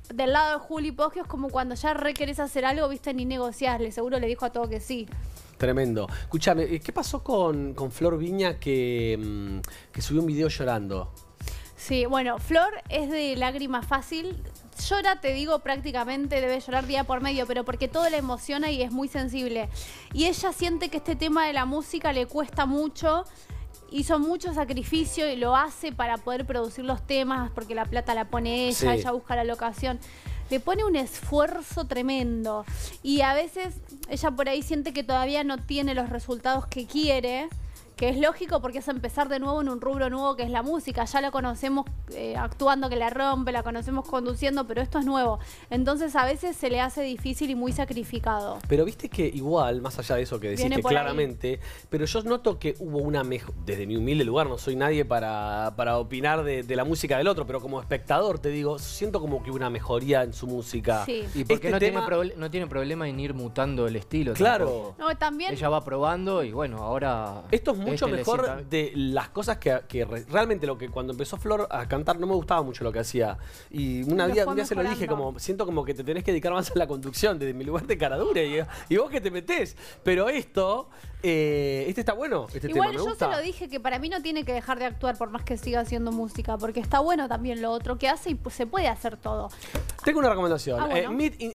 del lado de Juli Poggio es como cuando ya re querés hacer algo, viste, ni negociarle, seguro le dijo a todo que sí. Tremendo. Escúchame, ¿qué pasó con Flor Viña que subió un video llorando? Sí, bueno, Flor es de lágrima fácil. Llora, te digo, prácticamente debe llorar día por medio, pero porque todo la emociona y es muy sensible. Y ella siente que este tema de la música le cuesta mucho. Hizo mucho sacrificio y lo hace para poder producir los temas, porque la plata la pone ella, Sí. ella busca la locación. Le pone un esfuerzo tremendo. Y a veces ella por ahí siente que todavía no tiene los resultados que quiere, que es lógico porque es empezar de nuevo en un rubro nuevo que es la música. Ya la conocemos actuando que la rompe, la conocemos conduciendo, pero esto es nuevo. Entonces a veces se le hace difícil y muy sacrificado. Pero viste que igual, más allá de eso que decís, que claramente, pero yo noto que hubo una mejor, desde mi humilde lugar, no soy nadie para opinar de la música del otro, pero como espectador te digo, siento como que hubo una mejoría en su música. Sí. Y porque Este no tiene problema en ir mutando el estilo. Claro. Tampoco. No, también... Ella va probando y bueno, ahora... Esto es mucho le mejor sienta- de las cosas que realmente lo que cuando empezó Flor a cantar no me gustaba mucho lo que hacía. Y un Lo día fue se lo dije, mejorando. siento como que te tenés que dedicar más a la conducción desde mi lugar de caradura y vos que te metés. Pero esto, este está bueno, este Igual tema, me yo gusta. se lo dije que para mí no tiene que dejar de actuar por más que siga haciendo música, porque está bueno también lo otro que hace y se puede hacer todo. Tengo una recomendación. Ah, bueno. Meet